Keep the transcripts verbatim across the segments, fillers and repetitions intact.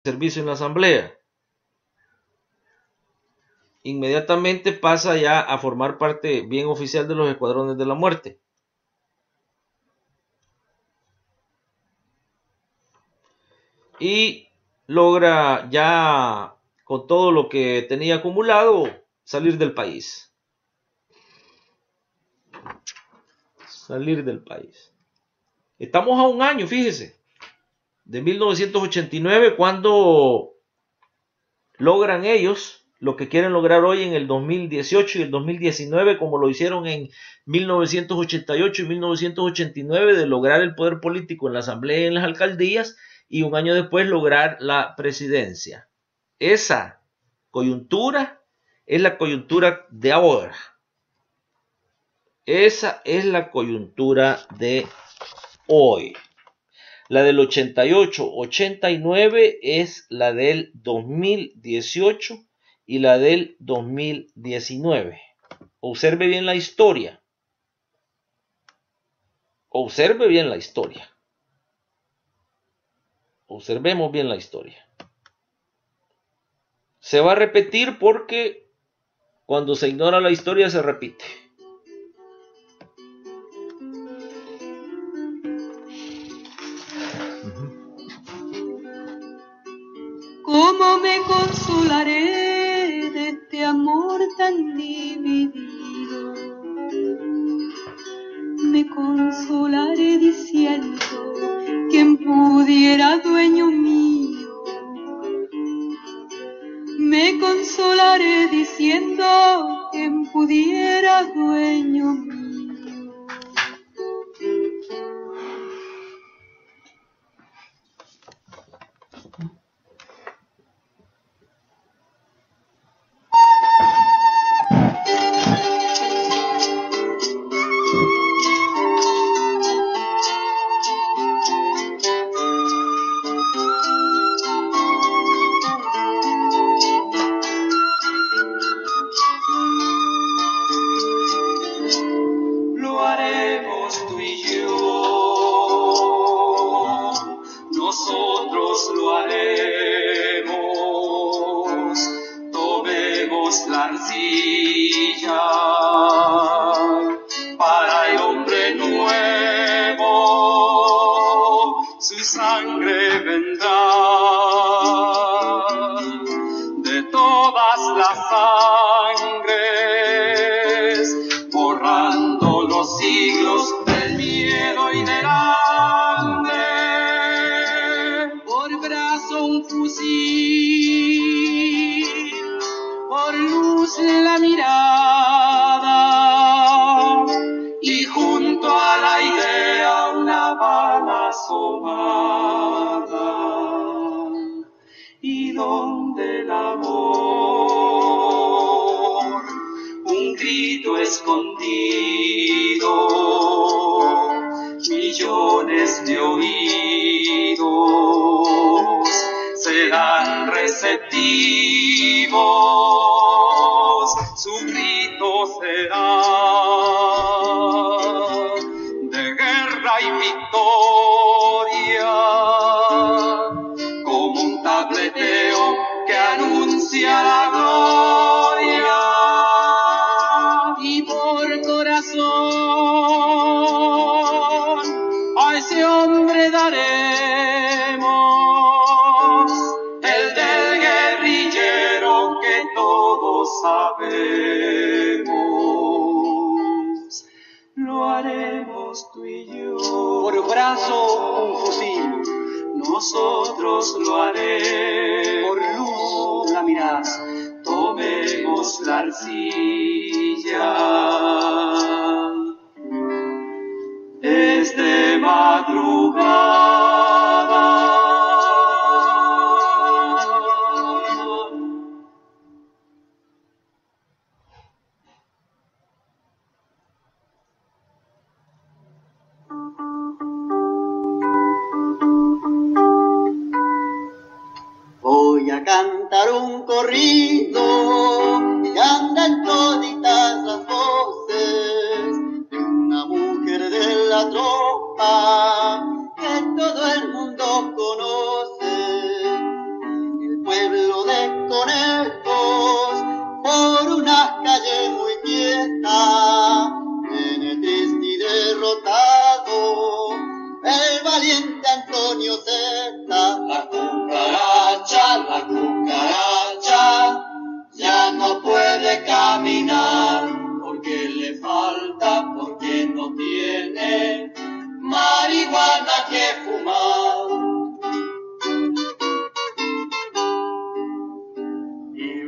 servicio en la asamblea. Inmediatamente pasa ya a formar parte bien oficial de los Escuadrones de la Muerte. Y logra ya, con todo lo que tenía acumulado, salir del país. Salir del país. Estamos a un año, fíjese, de mil novecientos ochenta y nueve, cuando logran ellos lo que quieren lograr hoy en el dos mil dieciocho y el dos mil diecinueve, como lo hicieron en mil novecientos ochenta y ocho y mil novecientos ochenta y nueve, de lograr el poder político en la asamblea y en las alcaldías, y un año después lograr la presidencia. Esa coyuntura es la coyuntura de ahora. Esa es la coyuntura de hoy. La del ochenta y ocho ochenta y nueve es la del dos mil dieciocho y la del dos mil diecinueve. Observe bien la historia. Observe bien la historia. Observemos bien la historia. Se va a repetir porque cuando se ignora la historia se repite. ¿Cómo me consolaré de este amor tan dividido? Me consolaré diciendo quien pudiera dueño mío. Me consolaré diciendo quien pudiera dueño mío.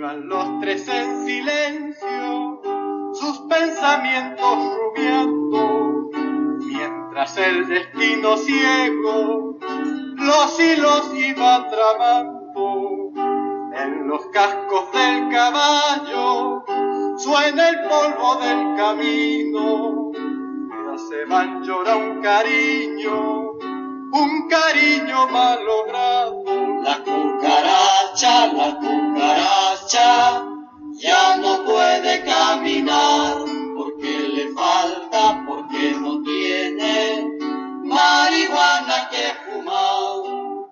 Iban los tres en silencio, sus pensamientos rumiando, mientras el destino ciego los hilos iba tramando. En los cascos del caballo suena el polvo del camino, pero se van llora un cariño, un cariño malogrado. La cucaracha, la cucaracha, ya no puede caminar, porque le falta, porque no tiene marihuana que fumar.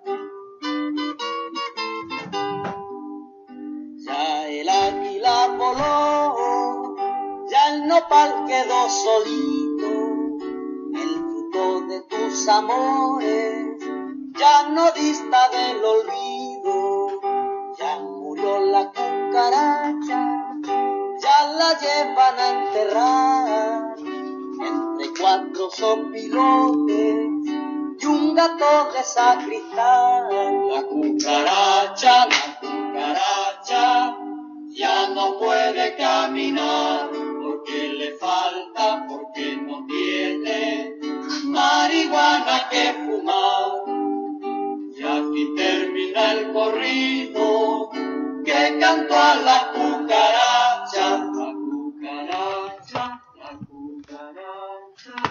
Ya el águila voló, ya el nopal quedó solito, el fruto de tus amores ya no dista del olvido. Ya murió la cucaracha, ya la llevan a enterrar entre cuatro sopilotes y un gato de sacristán. La cucaracha, la cucaracha, ya no puede caminar, porque le falta, porque no tiene marihuana que fumar. Y aquí termina el corrido que cantó a la cucaracha, la cucaracha, la cucaracha.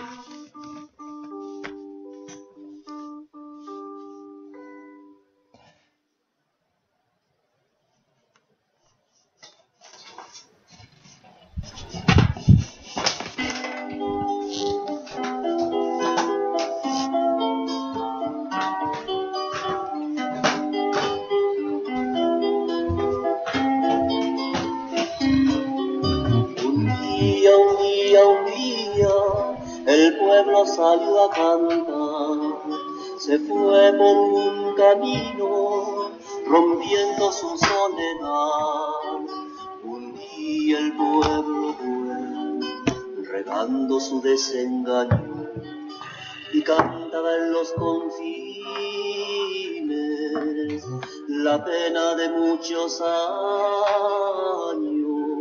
El pueblo salió a cantar, se fue por un camino, rompiendo su soledad. Un día el pueblo fue, regando su desengaño, y cantaba en los confines la pena de muchos años.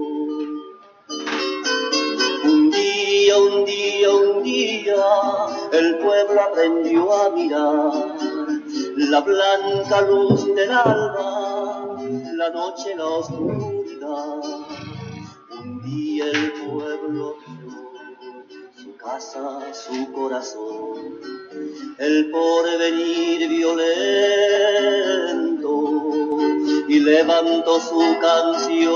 Un día, un día, un día, el pueblo aprendió a mirar la blanca luz del alba, la noche, la oscuridad. Un día el pueblo vio su casa, su corazón, el porvenir violento, y levantó su canción.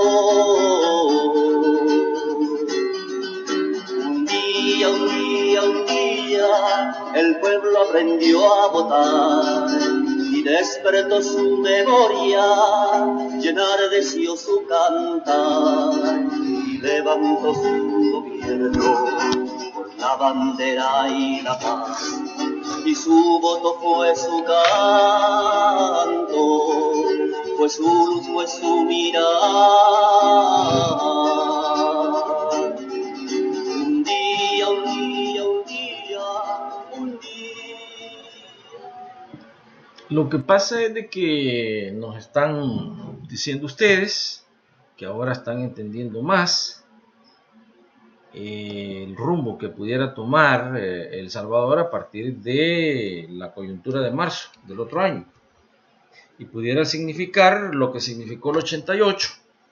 Un día, un día, un día, el pueblo aprendió a votar y despertó su memoria, llenar deseó su cantar, y levantó su gobierno por la bandera y la paz, y su voto fue su canto, fue su luz, fue su mirar. Un día, un día, un día, un día. Lo que pasa es de que nos están diciendo ustedes que ahora están entendiendo más eh, el rumbo que pudiera tomar eh, El Salvador a partir de la coyuntura de marzo del otro año, y pudiera significar lo que significó el ochenta y ocho,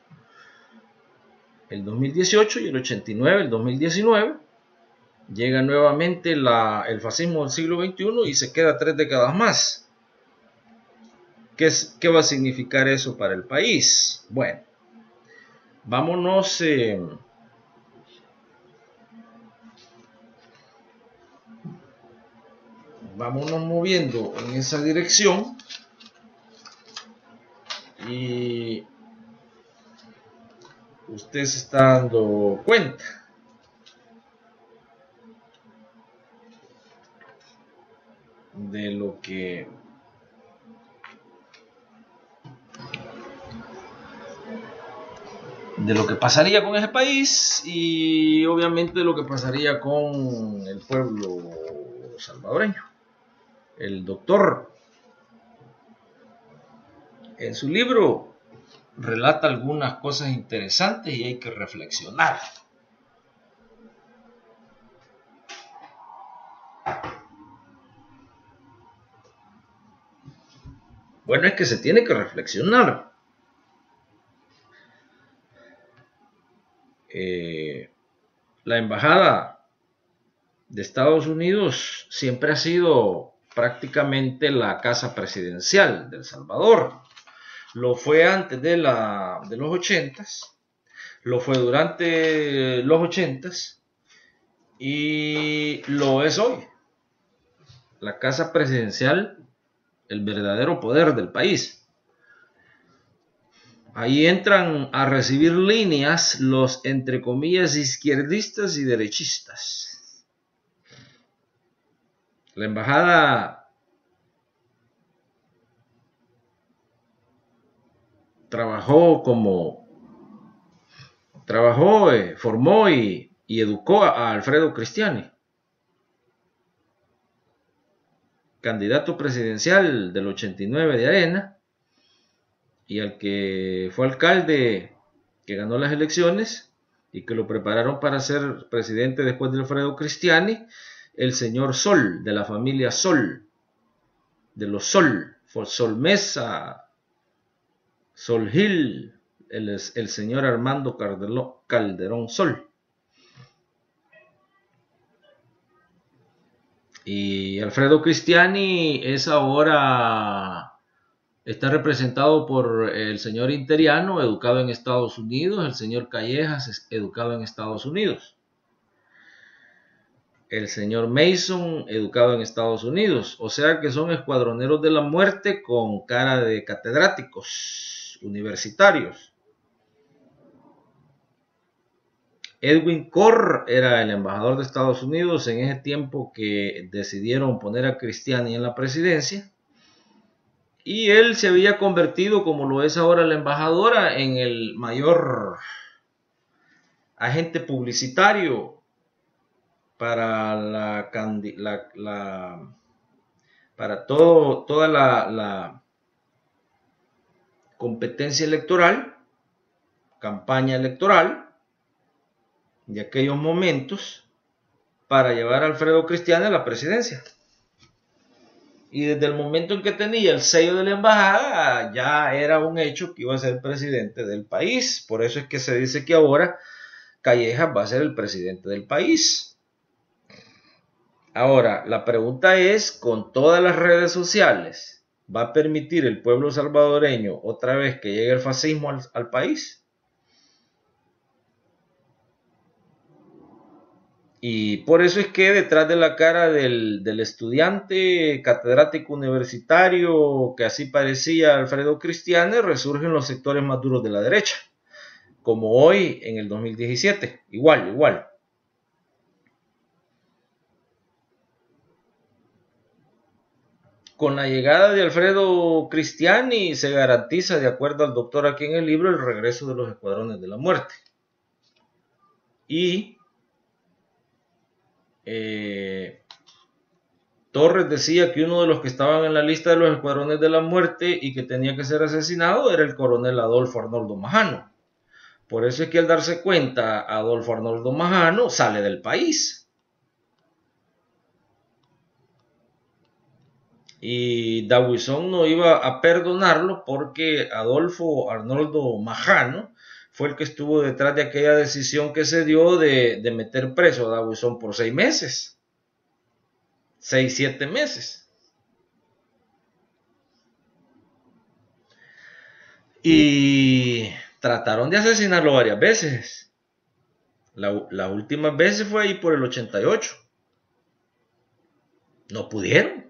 el dos mil dieciocho, y el ochenta y nueve, el dos mil diecinueve. Llega nuevamente la, el fascismo del siglo veintiuno y se queda tres décadas más. ¿Qué, es, ¿Qué va a significar eso para el país? Bueno, vámonos... Eh, vámonos moviendo en esa dirección, y usted se está dando cuenta de lo que de lo que pasaría con ese país, y obviamente de lo que pasaría con el pueblo salvadoreño. El doctor, en su libro relata algunas cosas interesantes y hay que reflexionar. Bueno, es que se tiene que reflexionar. Eh, la embajada de Estados Unidos siempre ha sido prácticamente la casa presidencial de El Salvador. Lo fue antes de, la, de los ochentas, lo fue durante los ochentas y lo es hoy. La casa presidencial, el verdadero poder del país. Ahí entran a recibir líneas los, entre comillas, izquierdistas y derechistas. La embajada trabajó como, trabajó, eh, formó y, y educó a Alfredo Cristiani, candidato presidencial del ochenta y nueve de Arena, y al que fue alcalde, que ganó las elecciones y que lo prepararon para ser presidente después de Alfredo Cristiani, el señor Sol, de la familia Sol, de los Sol, Sol Mesa, Sol Gil, el, el señor Armando Calderón Sol. Y Alfredo Cristiani es ahora, está representado por el señor Interiano, educado en Estados Unidos, el señor Callejas, educado en Estados Unidos, el señor Mason, educado en Estados Unidos. O sea que son escuadroneros de la muerte con cara de catedráticos universitarios. Edwin Corr era el embajador de Estados Unidos en ese tiempo que decidieron poner a Cristiani en la presidencia. Y él se había convertido, como lo es ahora la embajadora, en el mayor agente publicitario para la, la, la para todo, toda la, la competencia electoral, campaña electoral de aquellos momentos, para llevar a Alfredo Cristiani a la presidencia. Y desde el momento en que tenía el sello de la embajada, ya era un hecho que iba a ser presidente del país. Por eso es que se dice que ahora Callejas va a ser el presidente del país. Ahora, la pregunta es, con todas las redes sociales, ¿va a permitir el pueblo salvadoreño otra vez que llegue el fascismo al, al país? Y por eso es que detrás de la cara del, del estudiante catedrático universitario, que así parecía Alfredo Cristiani, resurgen los sectores más duros de la derecha, como hoy en el dos mil diecisiete, igual, igual. Con la llegada de Alfredo Cristiani se garantiza, de acuerdo al doctor aquí en el libro, el regreso de los escuadrones de la muerte. Y Eh, Torres decía que uno de los que estaban en la lista de los escuadrones de la muerte y que tenía que ser asesinado era el coronel Adolfo Arnoldo Majano. Por eso es que al darse cuenta Adolfo Arnoldo Majano sale del país. Y Dawison no iba a perdonarlo porque Adolfo Arnoldo Majano fue el que estuvo detrás de aquella decisión que se dio de, de meter preso a Dawison por seis meses. Seis, siete meses. Y trataron de asesinarlo varias veces. La, la última vez fue ahí por el ochenta y ocho. No pudieron.